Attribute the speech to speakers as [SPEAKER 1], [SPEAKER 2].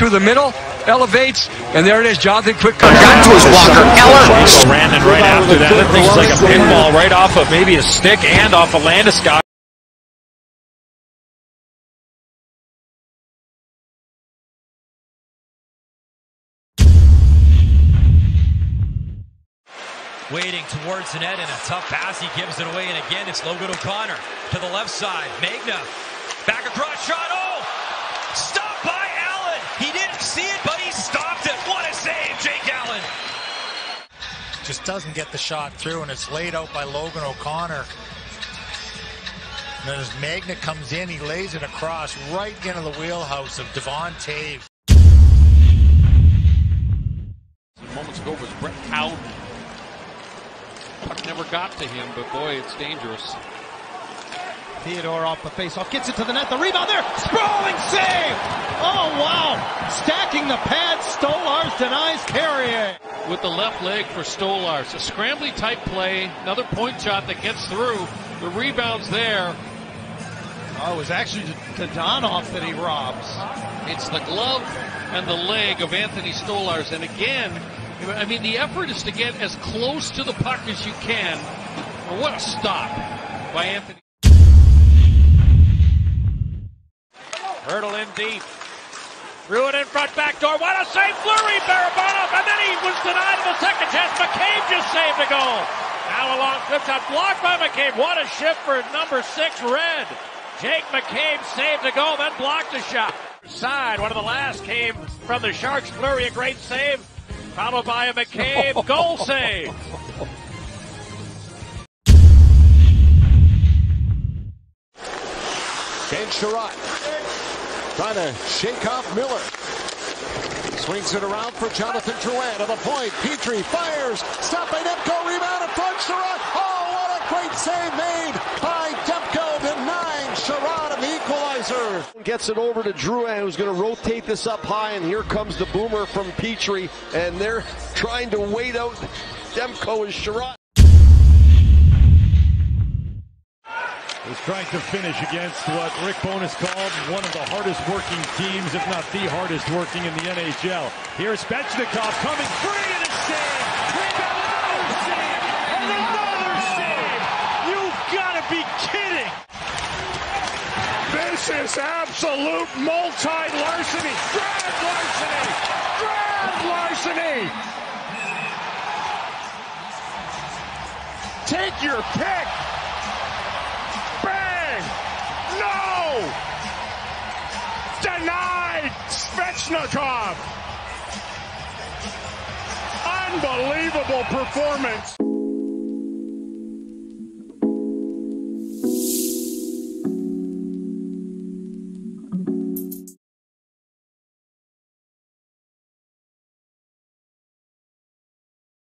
[SPEAKER 1] through the middle, elevates, and there it is. Jonathan Quick
[SPEAKER 2] got to his walker. Eller.
[SPEAKER 3] Ran in right after that. That thing's like a pinball right off of maybe a stick and off of Landeskog.
[SPEAKER 4] Waiting towards the net and a tough pass. He gives it away, and again it's Logan O'Connor to the left side. Magna back across shot. Oh! Stopped by Allen. He didn't see it, but he stopped it. What a save, Jake Allen.
[SPEAKER 5] Just doesn't get the shot through, and it's laid out by Logan O'Connor. And then as Magna comes in, he lays it across right into the wheelhouse of Devon Toews.
[SPEAKER 6] Moments ago was Brett Howden. Puck never got to him, but boy, it's dangerous.
[SPEAKER 7] Theodore off the faceoff, gets it to the net, the rebound there, sprawling save! Oh wow! Stacking the pads, Stolarz denies Carrier.
[SPEAKER 6] With the left leg for Stolarz, a scrambly type play, another point shot that gets through. The rebound's there.
[SPEAKER 7] Oh, it was actually to Donoff that he robs.
[SPEAKER 6] It's the glove and the leg of Anthony Stolarz, and again, I mean, the effort is to get as close to the puck as you can. Well, what a stop by Anthony.
[SPEAKER 3] Hurdle in deep. Threw it in front, back door. What a save, Fleury, Barabanov, and then he was denied the second chance. McCabe just saved the goal. Now a long flip shot blocked by McCabe. What a shift for number 6, Red. Jake McCabe saved the goal, then blocked the shot. Side, one of the last came from the Sharks. Fleury, a great save, followed by a McCabe goal save.
[SPEAKER 8] Ben Sherratt trying to shake off Miller. Swings it around for Jonathan Drouin to the point. Petrie fires. Stopped by Demko. Rebound in front. Sherratt. Oh, what a great save made by Demko. Denied Sherratt of the equalizer.
[SPEAKER 9] Gets it over to Drouin, who's going to rotate this up high, and here comes the boomer from Petrie, and they're trying to wait out Demko and Sherratt.
[SPEAKER 10] He's trying to finish against what Rick Bowness called one of the hardest working teams, if not the hardest working in the NHL. Here's Svechnikov coming free and a save. Rebound, another save, and another save. You've got to be kidding.
[SPEAKER 8] This is absolute multi-larceny. Grand larceny. Grand larceny. Take your pick. Bang! No! Denied! Svechnikov! Unbelievable performance!